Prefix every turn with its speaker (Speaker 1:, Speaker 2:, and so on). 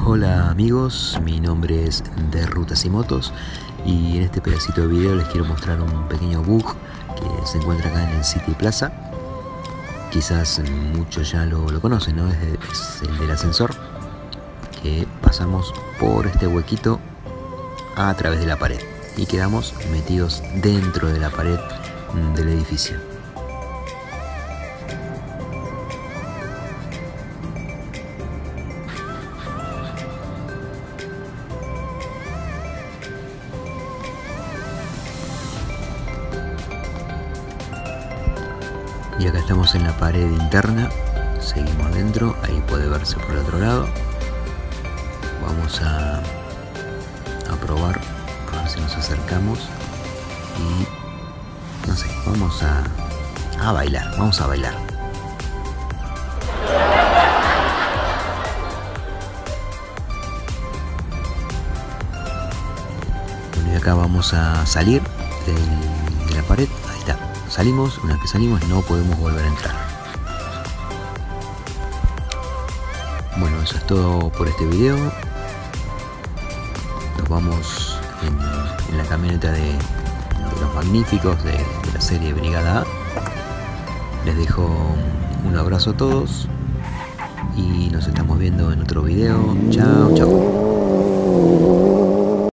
Speaker 1: Hola amigos, mi nombre es de Rutas y Motos y en este pedacito de video les quiero mostrar un pequeño bug que se encuentra acá en el City Plaza. Quizás muchos ya lo conocen, ¿no? Es el del ascensor, que pasamos por este huequito a través de la pared y quedamos metidos dentro de la pared del edificio. Y acá estamos en la pared interna, seguimos adentro, ahí puede verse por el otro lado. Vamos a probar, a ver si nos acercamos y no sé, vamos a bailar, vamos a bailar. Bueno, y acá vamos a salir de la pared, ahí está. Salimos, una vez que salimos no podemos volver a entrar. Bueno, eso es todo por este video. Nos vamos en la camioneta de los magníficos de la serie Brigada A. Les dejo un abrazo a todos y nos estamos viendo en otro video. Chao, chao.